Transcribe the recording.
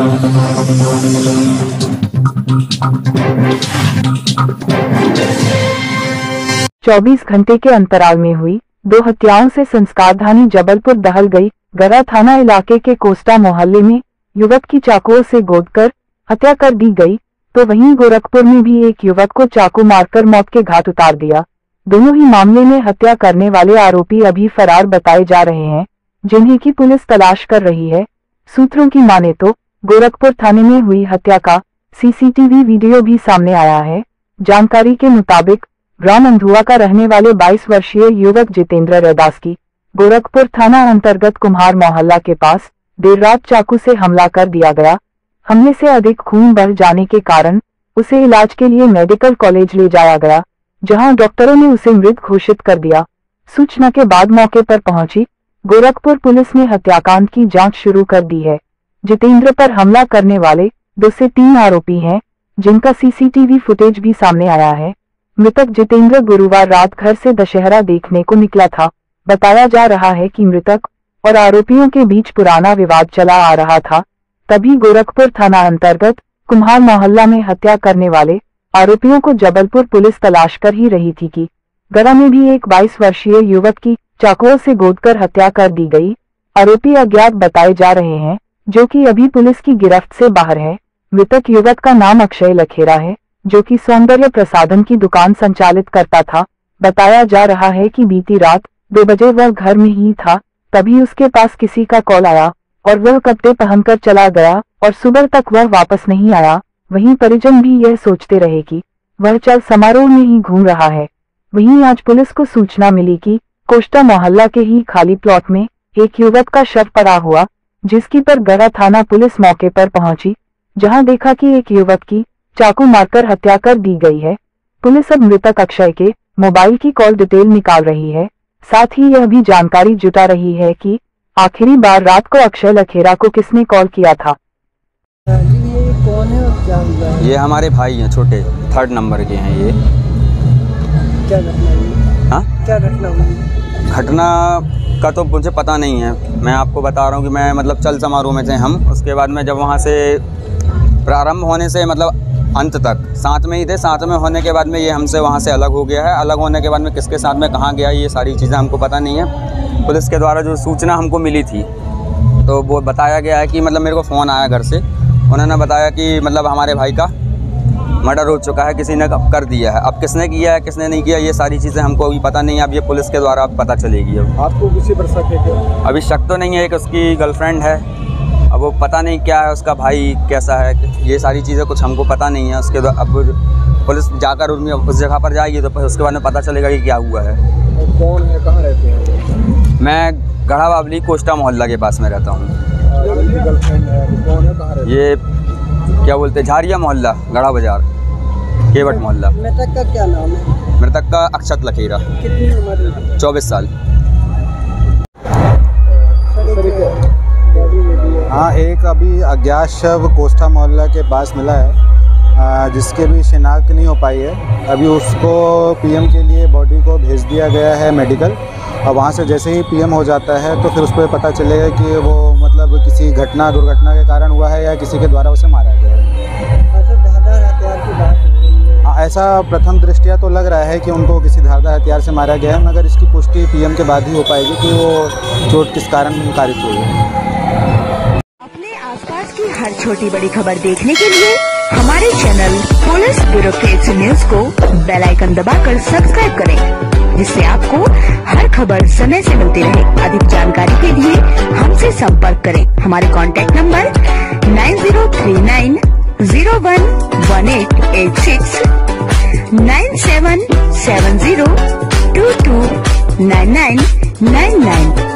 चौबीस घंटे के अंतराल में हुई 2 हत्याओं से संस्कारधानी जबलपुर दहल गई। गरा थाना इलाके के कोस्टा मोहल्ले में युवक की चाकुओं से गोदकर हत्या कर दी गई, तो वहीं गोरखपुर में भी एक युवक को चाकू मारकर मौत के घाट उतार दिया। दोनों ही मामले में हत्या करने वाले आरोपी अभी फरार बताए जा रहे हैं, जिन्हें की पुलिस तलाश कर रही है। सूत्रों की माने तो गोरखपुर थाने में हुई हत्या का सीसीटीवी वीडियो भी सामने आया है। जानकारी के मुताबिक ग्राम अंधुआ का रहने वाले 22 वर्षीय युवक जितेंद्र रैदास की गोरखपुर थाना अंतर्गत कुम्हार मोहल्ला के पास देर रात चाकू से हमला कर दिया गया। हमले से अधिक खून बह जाने के कारण उसे इलाज के लिए मेडिकल कॉलेज ले जाया गया, जहां डॉक्टरों ने उसे मृत घोषित कर दिया। सूचना के बाद मौके पर पहुंची गोरखपुर पुलिस ने हत्याकांड की जांच शुरू कर दी है। जितेंद्र पर हमला करने वाले 2 से 3 आरोपी हैं, जिनका सीसीटीवी फुटेज भी सामने आया है। मृतक जितेंद्र गुरुवार रात घर से दशहरा देखने को निकला था। बताया जा रहा है कि मृतक और आरोपियों के बीच पुराना विवाद चला आ रहा था, तभी गोरखपुर थाना अंतर्गत कुम्हार मोहल्ला में हत्या करने वाले आरोपियों को जबलपुर पुलिस तलाश कर ही रही थी कि गरा में भी एक 22 वर्षीय युवक की चाकुओं से गोदकर हत्या कर दी गई। आरोपी अज्ञात बताए जा रहे हैं, जो कि अभी पुलिस की गिरफ्त से बाहर है। मृतक युवक का नाम अक्षय लखेरा है, जो कि सौंदर्य प्रसाधन की दुकान संचालित करता था। बताया जा रहा है कि बीती रात 2 बजे वह घर में ही था, तभी उसके पास किसी का कॉल आया और वह कपड़े पहनकर चला गया और सुबह तक वह वापस नहीं आया। वहीं परिजन भी यह सोचते रहे कि वह चल समारोह में ही घूम रहा है। वहीं आज पुलिस को सूचना मिली कि कोस्टा मोहल्ला के ही खाली प्लॉट में एक युवक का शव पड़ा हुआ, जिसकी पर गरा थाना पुलिस मौके पर पहुंची, जहां देखा कि एक युवक की चाकू मारकर हत्या कर दी गई है। पुलिस अब मृतक अक्षय के मोबाइल की कॉल डिटेल निकाल रही है। साथ ही यह भी जानकारी जुटा रही है कि आखिरी बार रात को अक्षय लखेरा को किसने कॉल किया था। ये कौन है और क्या हुआ है? ये हमारे भाई हैं, छोटे 3rd नंबर के हैं ये। क्या घटना हुई? हाँ, क्या घटना हुई? घटना का तो मुझे पता नहीं है। मैं आपको बता रहा हूँ कि मैं मतलब चल समारोह में थे हम। उसके बाद में जब वहाँ से प्रारंभ होने से मतलब अंत तक साथ में ही थे। साथ में होने के बाद में ये हमसे वहाँ से अलग हो गया है। अलग होने के बाद में किसके साथ में कहाँ गया, ये सारी चीज़ें हमको पता नहीं है। पुलिस के द्वारा जो सूचना हमको मिली थी, तो वो बताया गया है कि मतलब मेरे को फ़ोन आया घर से। उन्होंने बताया कि मतलब हमारे भाई का मर्डर हो चुका है, किसी ने कर दिया है। अब किसने किया है किसने नहीं किया, ये सारी चीज़ें हमको अभी पता नहीं है। अब ये पुलिस के द्वारा अब पता चलेगी। अब आपको किसी पर शक है क्या? अभी शक तो नहीं है, एक उसकी गर्लफ्रेंड है। अब वो पता नहीं क्या है, उसका भाई कैसा है, ये सारी चीज़ें कुछ हमको पता नहीं है। उसके अब पुलिस जाकर उस जगह पर जाएगी तो उसके बाद में पता चलेगा कि क्या हुआ है। कौन है, कहाँ रहते हैं? मैं गढ़ा बावली कोस्टा मोहल्ला के पास में रहता हूँ। गर्लफ्रेंड है, कौन है, कहाँ रहते हैं? ये क्या बोलते हैं, झारिया मोहल्ला, गढ़ा बाजार, केवट मोहल्ला। मृतक का क्या नाम है? मृतक का अक्षत लखेरा। कितनी उम्र है? 24 साल। हाँ, एक अभी अज्ञात शव कोस्टा मोहल्ला के पास मिला है, जिसके भी शिनाख्त नहीं हो पाई है। अभी उसको पीएम के लिए बॉडी को भेज दिया गया है मेडिकल, और वहाँ से जैसे ही पीएम हो जाता है तो फिर उस पर पता चलेगा कि वो मतलब किसी दुर्घटना के कारण हुआ है या किसी के द्वारा उसे मारा गया है। धारदार हथियार की बात हो रही है। ऐसा प्रथम दृष्टया तो लग रहा है कि उनको किसी धारदार हथियार से मारा गया है, मगर इसकी पुष्टि पीएम के बाद ही हो पाएगी कि वो चोट किस कारण कारित हुई है। अपने आसपास की हर छोटी बड़ी खबर देखने के लिए हमारे चैनल पुलिस ब्यूरो के न्यूज को बेल आइकन दबाकर सब्सक्राइब करें, जिससे आपको हर खबर समय से मिलती रहे। अधिक जानकारी के लिए हमसे संपर्क करें। हमारे कॉन्टैक्ट नंबर 9039 011886 9770 229999।